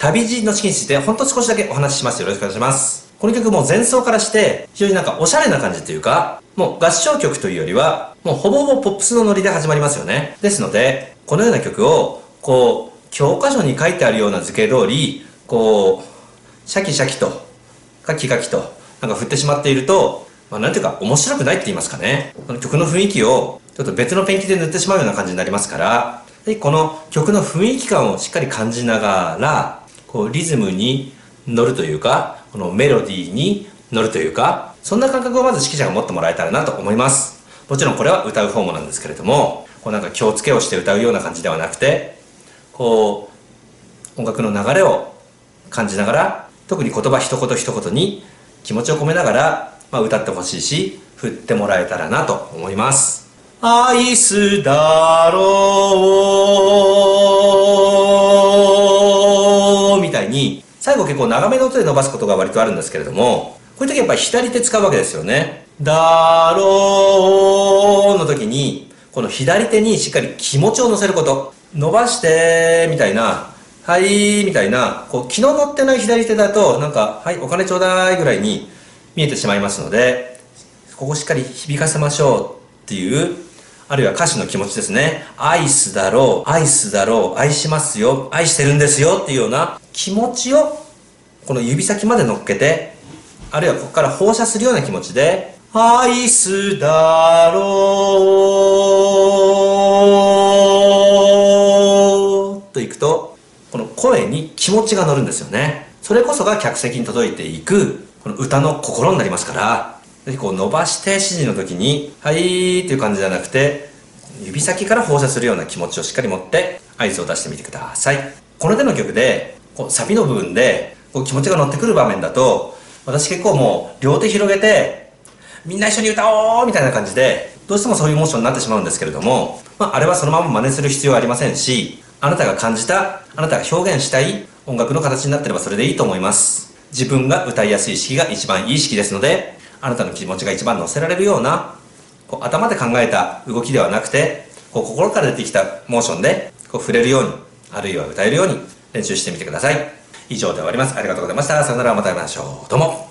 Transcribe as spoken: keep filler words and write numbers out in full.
旅路の式についてほんと少しだけお話しします。よろしくお願いします。この曲も前奏からして非常になんかおしゃれな感じというか、もう合唱曲というよりはもうほぼほぼポップスのノリで始まりますよね。ですのでこのような曲をこう教科書に書いてあるような図形通りこうシャキシャキとカキカキとなんか振ってしまっていると、まあ、なんていうか面白くないって言いますかね。この曲の雰囲気をちょっと別のペンキで塗ってしまうような感じになりますから、でこの曲の雰囲気感をしっかり感じながらこうリズムに乗るというか、このメロディーに乗るというか、そんな感覚をまず指揮者が持ってもらえたらなと思います。もちろんこれは歌う方もなんですけれども、こうなんか気をつけをして歌うような感じではなくて、こう音楽の流れを感じながら、特に言葉一言一言に気持ちを込めながら、まあ、歌ってほしいし振ってもらえたらなと思います。愛すだろうみたいに最後結構長めの音で伸ばすことが割とあるんですけれども、こういう時やっぱり左手使うわけですよね。だろうの時にこの左手にしっかり気持ちを乗せること、伸ばしてみたいな、はいみたいな、こう気の乗ってない左手だとなんかはいお金ちょうだいぐらいに見えてしまいますので、ここしっかり響かせましょうっていう、あるいは歌詞の気持ちですね。愛すだろう、愛すだろう、愛しますよ、愛してるんですよっていうような気持ちをこの指先まで乗っけて、あるいはここから放射するような気持ちで愛すだろうといくと、この声に気持ちが乗るんですよね。それこそが客席に届いていくこの歌の心になりますから、ぜひこう伸ばして指示の時にはいっていう感じじゃなくて、指先から放射するような気持ちをしっかり持って合図を出してみてください。この手の曲でこうサビの部分でこう気持ちが乗ってくる場面だと、私結構もう両手広げてみんな一緒に歌おうみたいな感じでどうしてもそういうモーションになってしまうんですけれども、まあ、あれはそのまま真似する必要はありませんし、あなたが感じた、あなたが表現したい音楽の形になってればそれでいいと思います。自分が歌いやすい式が一番いい式ですので、あなたの気持ちが一番乗せられるようなこう頭で考えた動きではなくて、こう心から出てきたモーションでこう触れるように、あるいは歌えるように練習してみてください。以上で終わります。ありがとうございました。さよなら、また会いましょう。どうも。